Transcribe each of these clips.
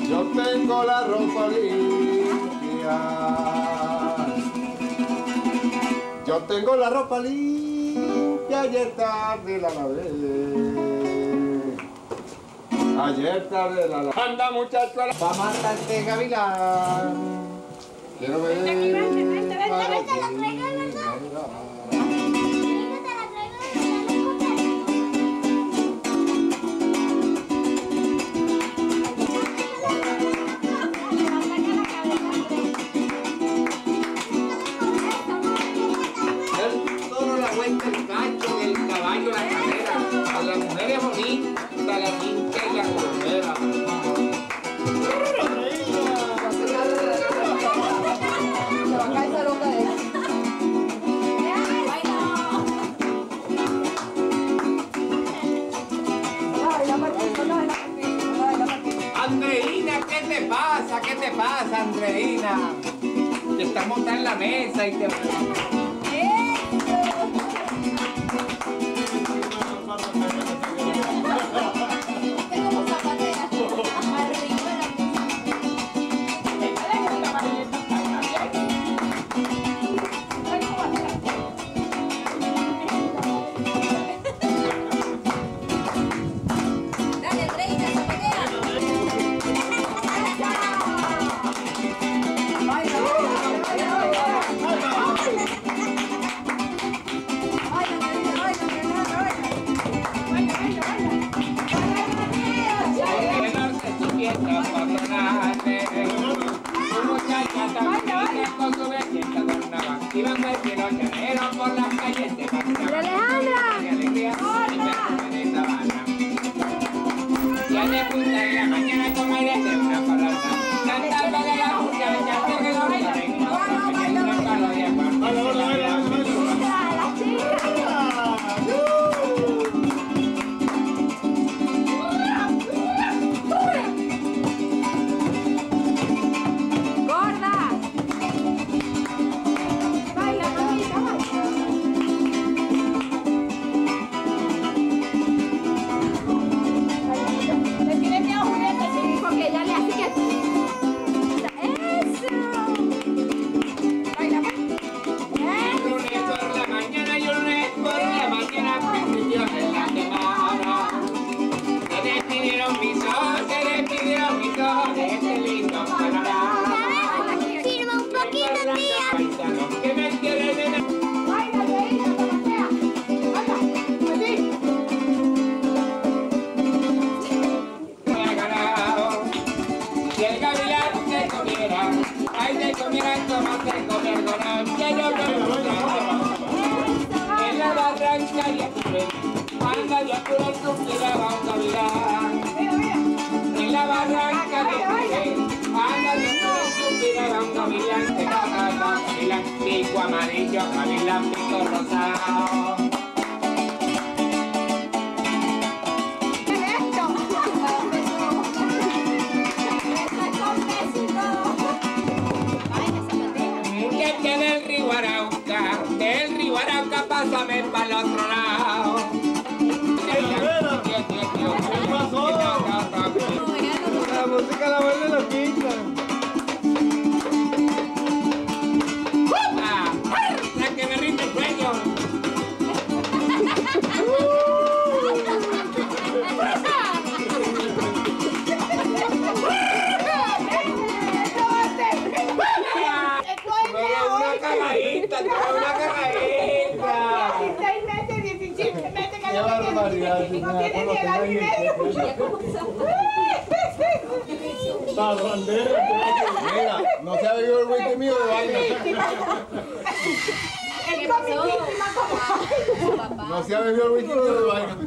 Yo tengo la ropa limpia. Yo tengo la ropa limpia. Ayer tarde la lavé. Ayer tarde la lavé. Anda muchacho, pa' matarte gavilán. Quiero ver. El cacho, el caballo, la cadera, a las mujeres bonitas, la pinta y la cordera. Andreina, ¿qué te pasa? ¿Qué te pasa, Andreina? Te estás montando en la mesa y te... Iban a decir los llaneros por las calles de Alejandra de alegría y de sabana. Ya de punta de la mañana con aire de una parada, cantando de la muchacha que quedó bien, no una parodia Anda yo por el suspiraba un gavilán. En la barranca de anda yo por el suspiraba un gavilán. Se caga el gavilán, pico amarillo, gavilán, pico rosado. Del río Arauca, pásame para el otro lado. ¿Qué pasó? La música la vuelve loquita. La que me rinde el sueño. Una carajita. Qué barbaridad. La bandera. Mira, no se ha bebido el whisky mío de vaina. No se ha bebido el whisky mío de vaina.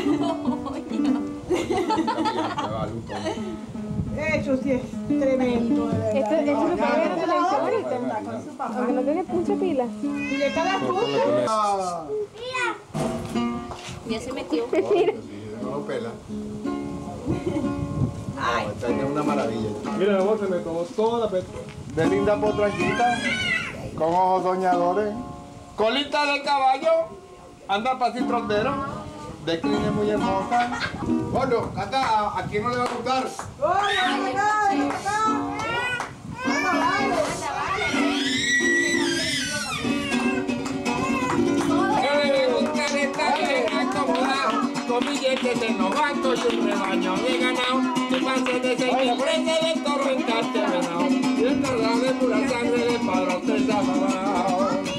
Eso sí es tremendo, de verdad. Esto es lo que ve la televisión ahorita. Aunque no tiene mucha pila. Y le está la fruta. Ya se metió. No lo pela. Ay, esta es una maravilla. Mira, vos se me tomó toda la peta. De linda potranquita, con ojos soñadores, colita de caballo, anda pasito trontero, de crines muy hermosa. Bueno, canta, ¿a quién no le va a gustar? Con billetes de novato y un rebaño de ganado, que pase de 6.000 precios de toro en Castellano, y el cargado de pura sangre de padrote llamado.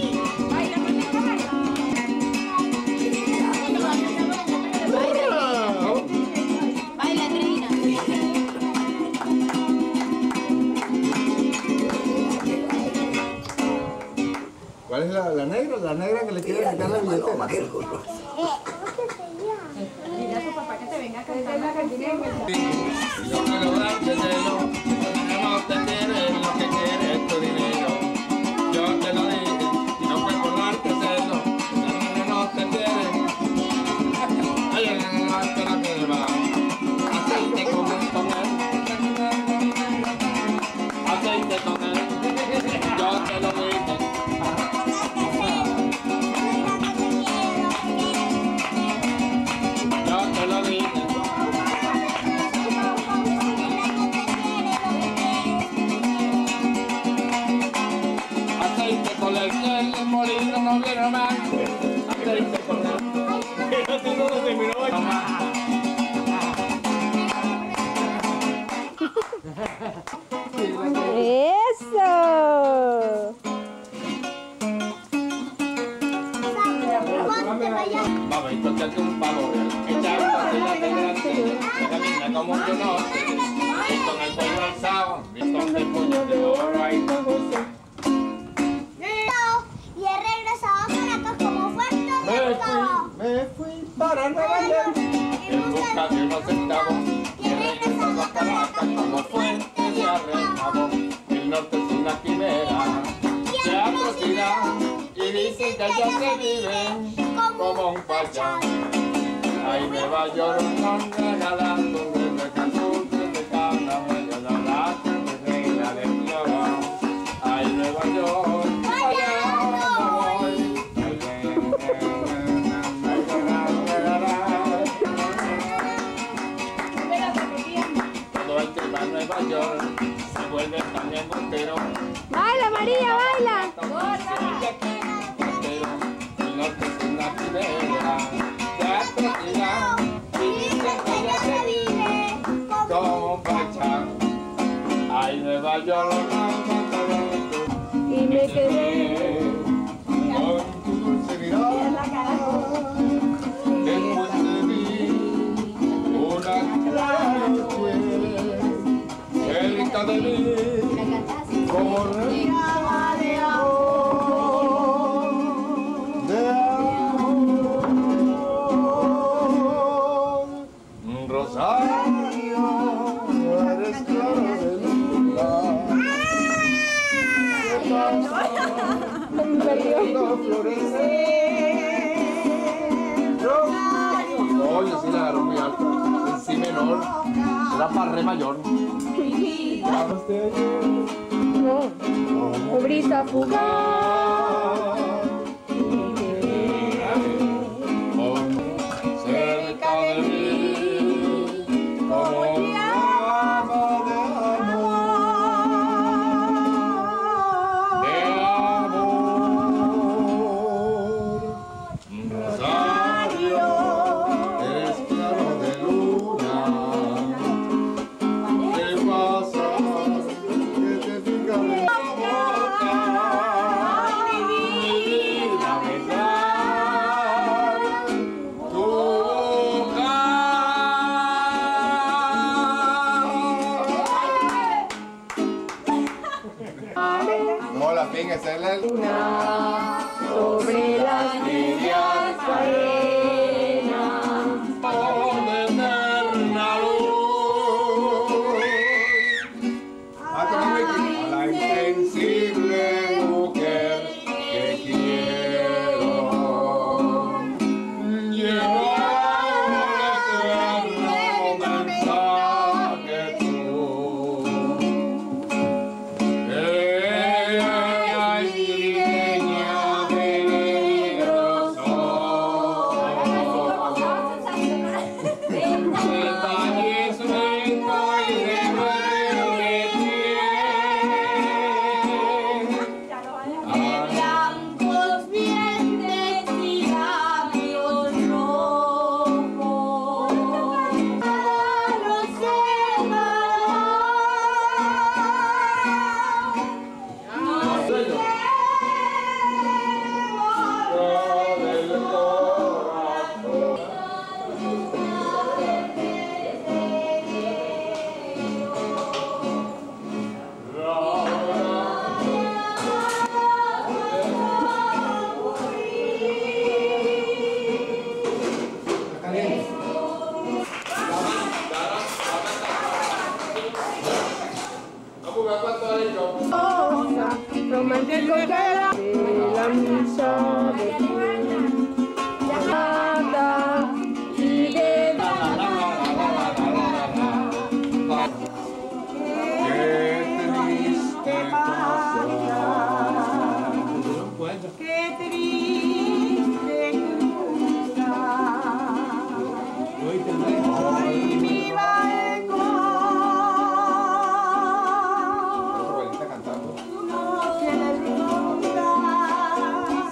Baila, Trina. ¿Cuál es la negra? La negra que le quiere quitar la billetera. Dile a tu papá que te venga a cantar la canción. Yo quiero darte celo, no te quieres lo que quieres tu dinero. Yo te lo dije, y no fue por darte celo, no te quieres. Ay, espera que va, aceite con él, aceite con él, yo te lo dije. Yo te lo dije. Aceite con el molino no viene mal. Aceite con el. ¡Eso! Vamos, y tócate un pavo real. Echa un pastel de delante, camina como un conoce. Y con el cuello alzado, y con el puño de oro ahí. Y he regresado a Caracas como fue todo. Me fui para Nueva York. En busca de unos centavos. Y he regresado a Caracas como fuente de arrendado. El norte es una quimera de atrocidad. Y dicen que allá se vive como un pachán. Ay, Nueva York nos regalando desde Cancún, desde Cana, medio de la reina de Flora. Ay, Nueva York, allá no voy. Todo el que va a Nueva York se vuelve tan embustero. ¡Baila, María, baila! El norte es una quimera de atrocidad. Y dicen que allá se vive como un pachán. Ay, Nueva York, Y me quedé. Con tu dulce mirada. Después de mí, una clara noche. Cerca de mí, como regaba de amor. De amor. Rosario, eres claro de luna. ¿Qué pasa? Cuando florece. Oye, sí la agarró muy alta. En si menor. Era para re mayor. No. Brisa fugaz. cerca de mí, como llama de amor, Rosario, eres claro de luna. ¿Qué pasa? Que te pica en la boca, mi vida, besar tu boca. No, la fin, esa es la Sobre las Líneas arenas, con eterna luz. a la insensible mujer que quiero. Llevo el eterno mensaje tú. Ella es trigueña. romántico que era la misa de nada y de qué triste hoy mi balcón no tiene rondas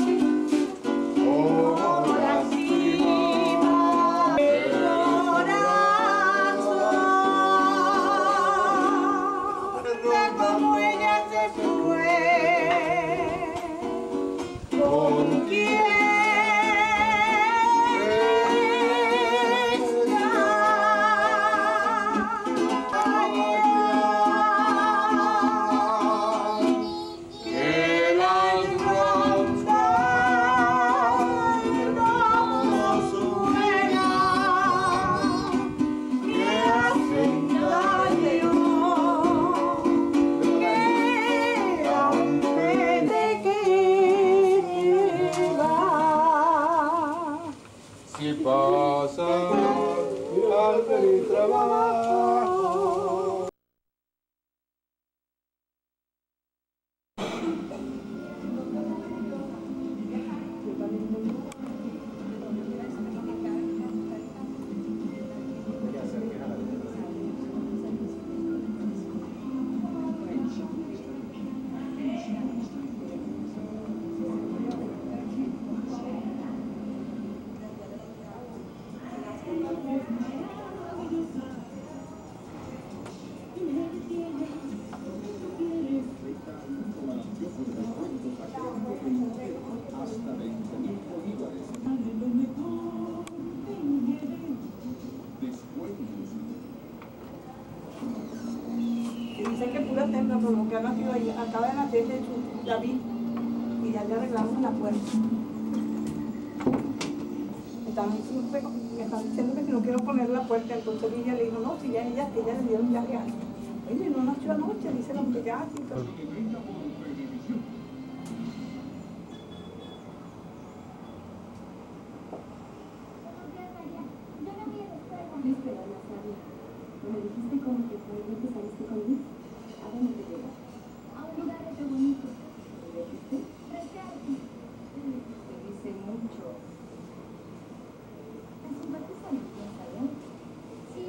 por la cima del corazón de cómo ella se fue con quién Si pasa al feliz trabajo. Dicen que pura terna, por lo que ha nacido ahí, acaba de nacer de su David y ya le arreglamos la puerta. Me están diciendo que si no quiero poner la puerta, entonces ella le dijo, no, si ya ella le dieron ya real. Oye, no nació anoche, dice la muchacha. Me dijiste como que probablemente saliste con Luis. ¿A dónde te llevas? A un lugar de bonito. ¿Me dijiste? Rescate. Te dice mucho. ¿En su parte saliste bien, sabes? Sí.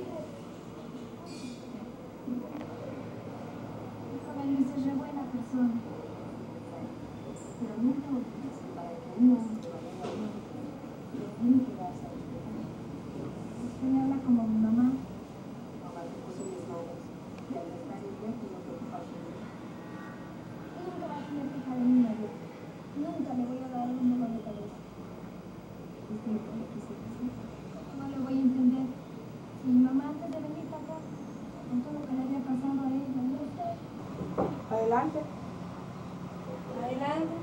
Joven Luis es re buena persona. Pero nunca olvides que para que uno se vaya a uno, lo tiene que darse a usted. Usted me habla como mi mamá. Nunca le voy a dar un dolor de cabeza. No le voy a entender. Si mi mamá antes de venir para acá, con todo lo que le había pasado a ella, ¿no usted? Adelante. Adelante.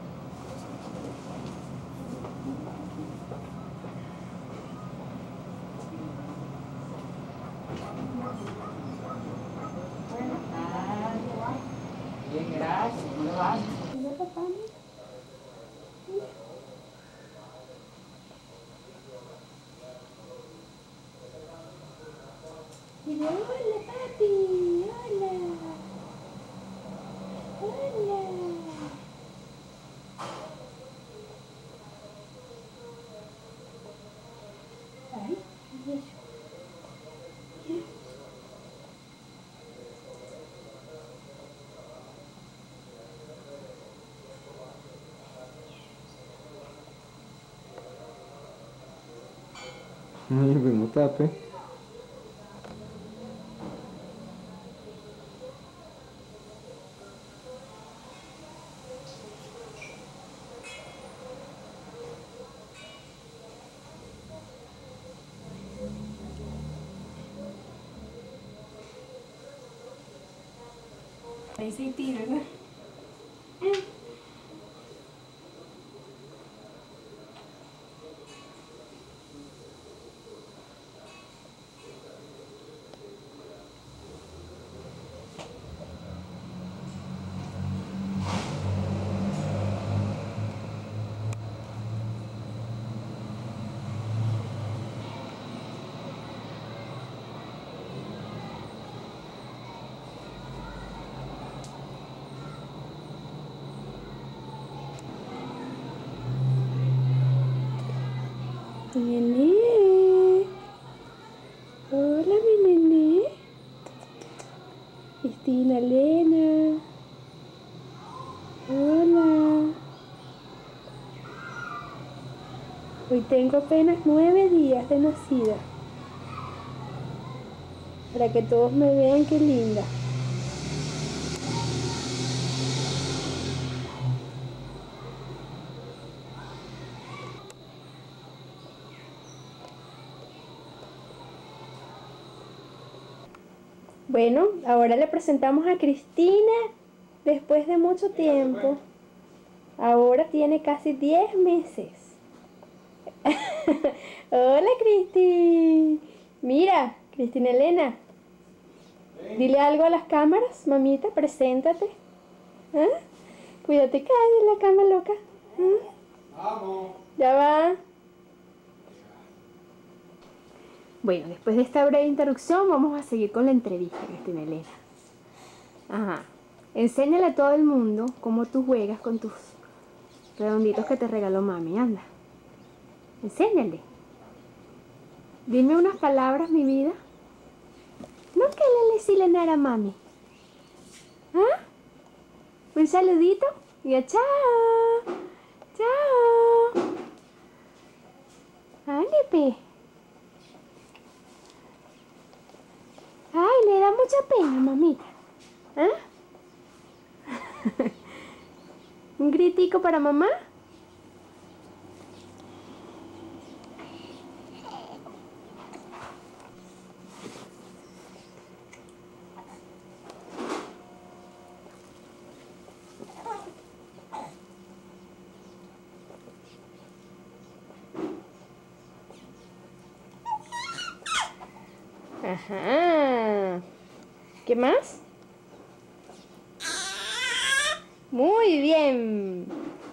Bien, gracias. ¿Cómo le va? Digo, hola papi, hola. Hola. Ay, ¿y eso? Ay, pues no tape. Ahí sí tira, ¿no? nené. Hola, mi nené. Cristina Elena. Hola. Hoy tengo apenas 9 días de nacida. Para que todos me vean qué linda. Bueno, ahora le presentamos a Cristina después de mucho tiempo. Ahora tiene casi 10 meses. Hola, Cristi. Mira, Cristina Elena. Dile algo a las cámaras, mamita, preséntate. ¿Ah? Cuídate, cae en la cama loca. Vamos. Ya va. Bueno, después de esta breve introducción vamos a seguir con la entrevista, Cristina Elena. Ajá. Enséñale a todo el mundo cómo tú juegas con tus redonditos que te regaló mami, anda. Enséñale. Dime unas palabras, mi vida. No que le silenara a mami. ¿Ah? Un saludito y a chao. Chao. Ándale. Ay, le da mucha pena, mamita. ¿Ah? ¿Un gritico para mamá? Ajá. ¿Qué más? Muy bien.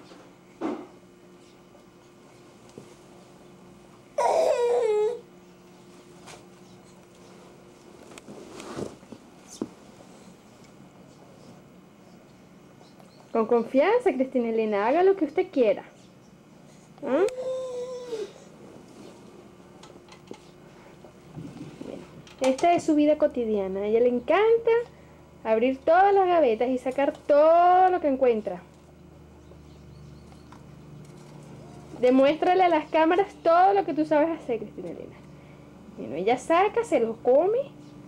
Con confianza, Cristina Elena, haga lo que usted quiera. ¿Ah? Esta es su vida cotidiana. A ella le encanta abrir todas las gavetas y sacar todo lo que encuentra. Demuéstrale a las cámaras todo lo que tú sabes hacer, Cristina Elena. Bueno, ella saca, se lo come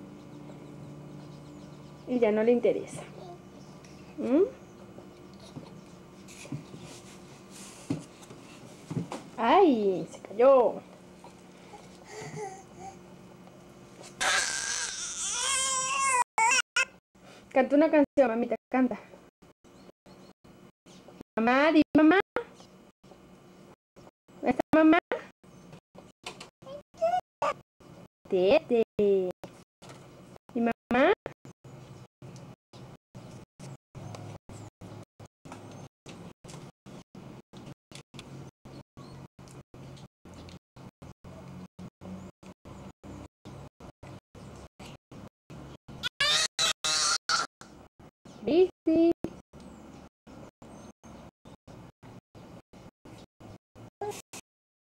y ya no le interesa. ¡Ay! Se cayó. Canta una canción, mamita, canta. Mamá, di mamá. ¿Está mamá? Tete.